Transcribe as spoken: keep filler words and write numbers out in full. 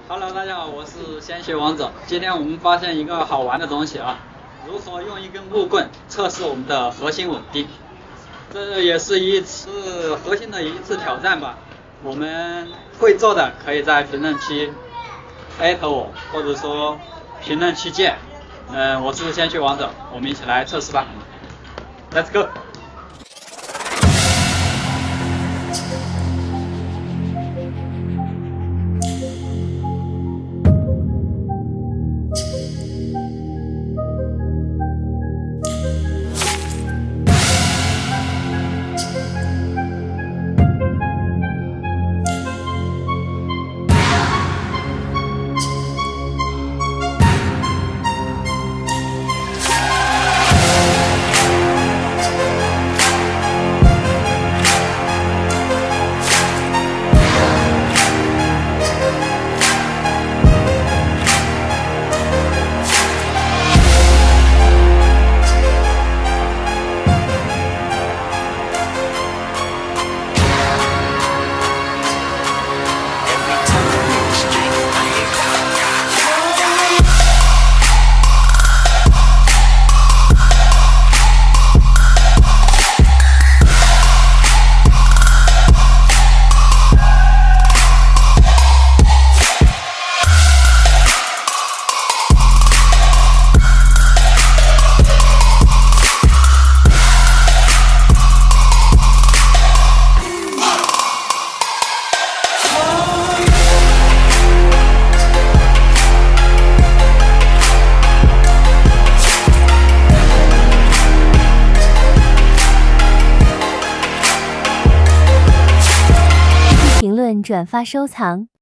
Hello， 大家好，我是鲜血王者。今天我们发现一个好玩的东西啊，如何用一根木棍测试我们的核心稳定？这也是一次核心的一次挑战吧。我们会做的可以在评论区艾特我，或者说评论区见。嗯，我是鲜血王者，我们一起来测试吧。Let's go。 评论、转发、收藏。